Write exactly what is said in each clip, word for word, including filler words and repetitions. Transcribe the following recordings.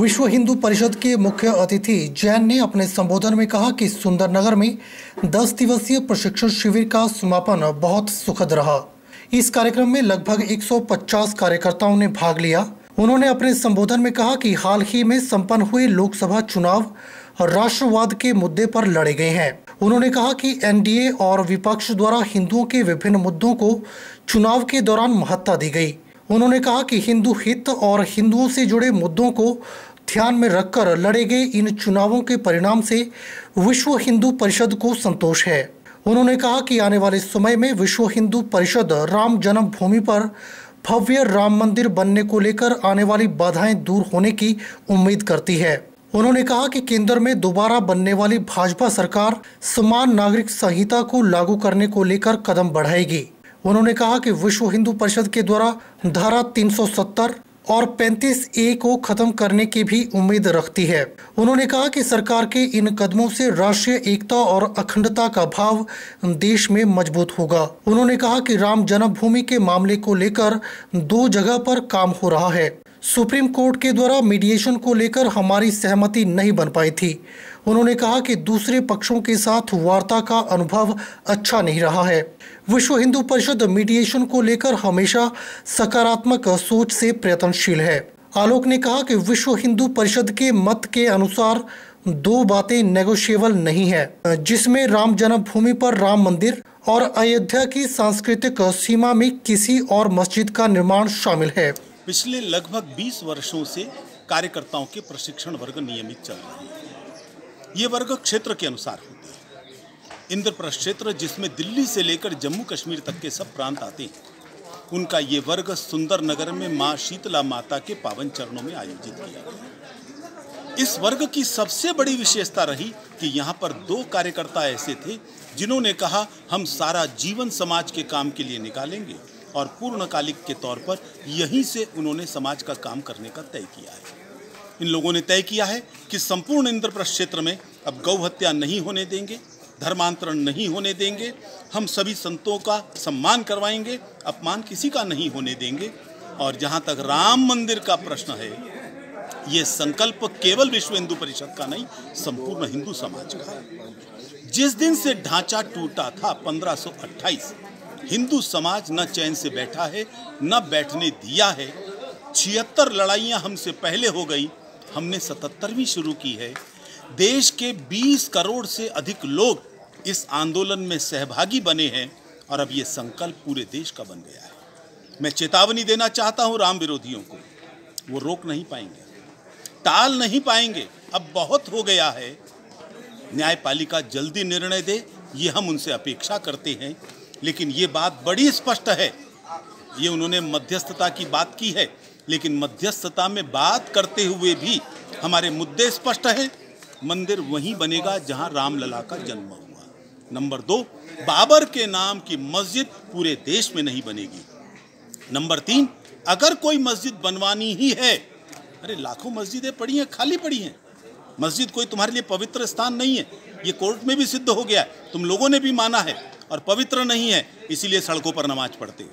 विश्व हिंदू परिषद के मुख्य अतिथि जैन ने अपने संबोधन में कहा कि सुंदरनगर में दस दिवसीय प्रशिक्षण शिविर का समापन बहुत सुखद रहा। इस कार्यक्रम में लगभग एक सौ पचास कार्यकर्ताओं ने भाग लिया। उन्होंने अपने संबोधन में कहा कि हाल ही में संपन्न हुए लोकसभा चुनाव राष्ट्रवाद के मुद्दे पर लड़े गए हैं। उन्होंने कहा कि एनडीए और विपक्ष द्वारा हिंदुओं के विभिन्न मुद्दों को चुनाव के दौरान महत्ता दी गई। उन्होंने कहा कि हिंदू हित और हिंदुओं से जुड़े मुद्दों को ध्यान में रखकर लड़े गए इन चुनावों के परिणाम से विश्व हिंदू परिषद को संतोष है। उन्होंने कहा कि आने वाले समय में विश्व हिंदू परिषद राम जन्मभूमि पर भव्य राम मंदिर बनने को लेकर आने वाली बाधाएं दूर होने की उम्मीद करती है। उन्होंने कहा कि केंद्र में दोबारा बनने वाली भाजपा सरकार समान नागरिक संहिता को लागू करने को लेकर कदम बढ़ाएगी। उन्होंने कहा कि विश्व हिंदू परिषद के द्वारा धारा तीन सौ सत्तर और पैंतीस ए को खत्म करने की भी उम्मीद रखती है। उन्होंने कहा कि सरकार के इन कदमों से राष्ट्रीय एकता और अखंडता का भाव देश में मजबूत होगा। उन्होंने कहा कि राम जन्मभूमि के मामले को लेकर दो जगह पर काम हो रहा है। सुप्रीम कोर्ट के द्वारा मीडिएशन को लेकर हमारी सहमति नहीं बन पाई थी। उन्होंने कहा कि दूसरे पक्षों के साथ वार्ता का अनुभव अच्छा नहीं रहा है। विश्व हिंदू परिषद मीडिएशन को लेकर हमेशा सकारात्मक सोच से प्रयत्नशील है। आलोक ने कहा कि विश्व हिंदू परिषद के मत के अनुसार दो बातें नेगोशिएबल नहीं है, जिसमें राम जन्मभूमि पर राम मंदिर और अयोध्या की सांस्कृतिक सीमा में किसी और मस्जिद का निर्माण शामिल है। पिछले लगभग बीस वर्षों से कार्यकर्ताओं के प्रशिक्षण वर्ग नियमित चल रहे हैं। ये वर्ग क्षेत्र के अनुसार होते हैं। इंद्रप्रस्थ क्षेत्र, जिसमें दिल्ली से लेकर जम्मू कश्मीर तक के सब प्रांत आते हैं, उनका ये वर्ग सुंदरनगर में मां शीतला माता के पावन चरणों में आयोजित किया गया। इस वर्ग की सबसे बड़ी विशेषता रही कि यहाँ पर दो कार्यकर्ता ऐसे थे जिन्होंने कहा, हम सारा जीवन समाज के काम के लिए निकालेंगे, और पूर्णकालिक के तौर पर यहीं से उन्होंने समाज का काम करने का तय किया है। इन लोगों ने तय किया है कि संपूर्ण इंद्रप्रस्थ क्षेत्र में अब गौ हत्या नहीं होने देंगे, धर्मांतरण नहीं होने देंगे, हम सभी संतों का सम्मान करवाएंगे, अपमान किसी का नहीं होने देंगे। और जहां तक राम मंदिर का प्रश्न है, ये संकल्प केवल विश्व हिंदू परिषद का नहीं, संपूर्ण हिंदू समाज का है। जिस दिन से ढांचा टूटा था पंद्रह सौ अट्ठाईस, हिंदू समाज न चैन से बैठा है, न बैठने दिया है। छिहत्तर लड़ाइयां हमसे पहले हो गई, हमने सतहत्तरवीं शुरू की है। देश के बीस करोड़ से अधिक लोग इस आंदोलन में सहभागी बने हैं और अब ये संकल्प पूरे देश का बन गया है। मैं चेतावनी देना चाहता हूं राम विरोधियों को, वो रोक नहीं पाएंगे, टाल नहीं पाएंगे। अब बहुत हो गया है। न्यायपालिका जल्दी निर्णय दे, ये हम उनसे अपेक्षा करते हैं। लेकिन ये बात बड़ी स्पष्ट है, ये उन्होंने मध्यस्थता की बात की है, लेकिन मध्यस्थता में बात करते हुए भी हमारे मुद्दे स्पष्ट हैं। मंदिर वहीं बनेगा जहां रामलला का जन्म हुआ। नंबर दो, बाबर के नाम की मस्जिद पूरे देश में नहीं बनेगी। नंबर तीन, अगर कोई मस्जिद बनवानी ही है, अरे लाखों मस्जिदें पड़ी हैं, खाली पड़ी हैं। मस्जिद कोई तुम्हारे लिए पवित्र स्थान नहीं है, ये कोर्ट में भी सिद्ध हो गया, तुम लोगों ने भी माना है, और पवित्र नहीं है, इसीलिए सड़कों पर नमाज पढ़ते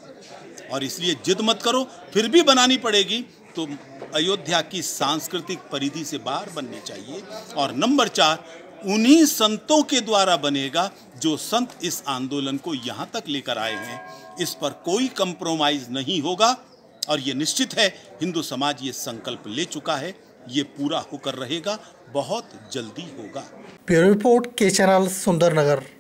हो। और इसलिए जिद मत करो, फिर भी बनानी पड़ेगी तो अयोध्या की सांस्कृतिक परिधि से बाहर बननी चाहिए। और नंबर चार, उन्हीं संतों के द्वारा बनेगा जो संत इस आंदोलन को यहाँ तक लेकर आए हैं। इस पर कोई कंप्रोमाइज नहीं होगा, और ये निश्चित है हिंदू समाज ये संकल्प ले चुका है, ये पूरा होकर रहेगा, बहुत जल्दी होगा। ब्यूरो रिपोर्ट, के चैनल, सुंदरनगर।